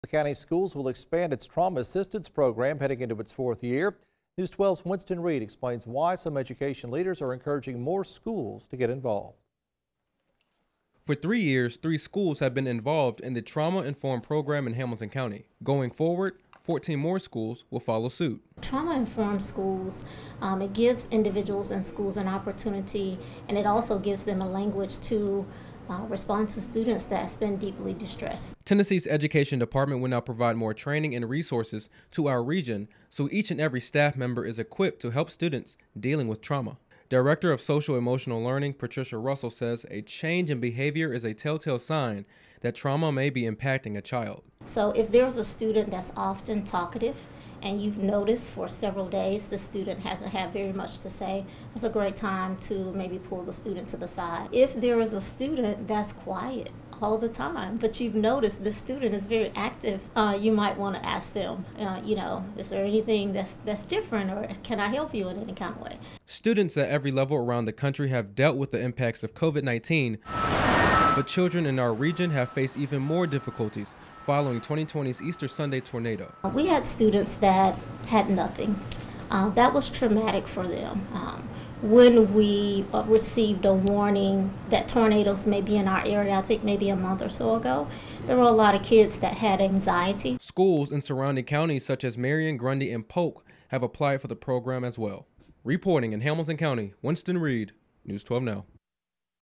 The county schools will expand its trauma assistance program heading into its fourth year. News 12's Winston Reed explains why some education leaders are encouraging more schools to get involved. For 3 years, 3 schools have been involved in the trauma-informed program in Hamilton County. Going forward, 14 more schools will follow suit. Trauma-informed schools, it gives individuals and schools an opportunity, and it also gives them a language to respond to students that's been deeply distressed. Tennessee's Education Department will now provide more training and resources to our region so each and every staff member is equipped to help students dealing with trauma. Director of Social Emotional Learning, Patricia Russell, says a change in behavior is a telltale sign that trauma may be impacting a child. So if there's a student that's often talkative and you've noticed for several days the student hasn't had very much to say, it's a great time to maybe pull the student to the side. If there is a student that's quiet all the time, but you've noticed the student is very active, you might want to ask them, is there anything that's different, or can I help you in any kind of way? Students at every level around the country have dealt with the impacts of COVID-19, but children in our region have faced even more difficulties following 2020's Easter Sunday tornado. We had students that had nothing. That was traumatic for them. When we received a warning that tornadoes may be in our area, I think maybe a month or so ago, there were a lot of kids that had anxiety. Schools in surrounding counties such as Marion, Grundy, and Polk have applied for the program as well. Reporting in Hamilton County, Winston Reed, News 12 Now.